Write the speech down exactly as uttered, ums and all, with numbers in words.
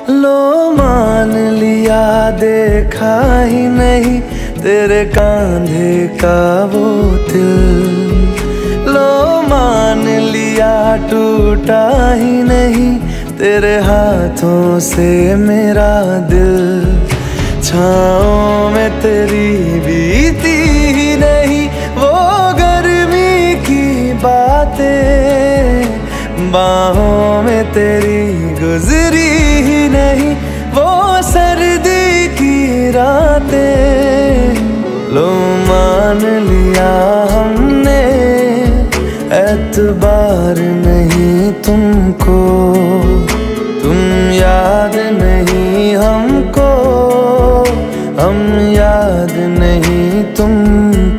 लो मान लिया देखा ही नहीं तेरे कांधे का वो दिल। लो मान लिया टूटा ही नहीं तेरे हाथों से मेरा दिल। छाँव में तेरी बीती ही नहीं वो गर्मी की बातें, बाहों में तेरी गुजरी ही नहीं वो सर्दी की रातें। लो मान लिया हमने एतबार नहीं तुमको, तुम याद नहीं हमको, हम याद नहीं तुमको।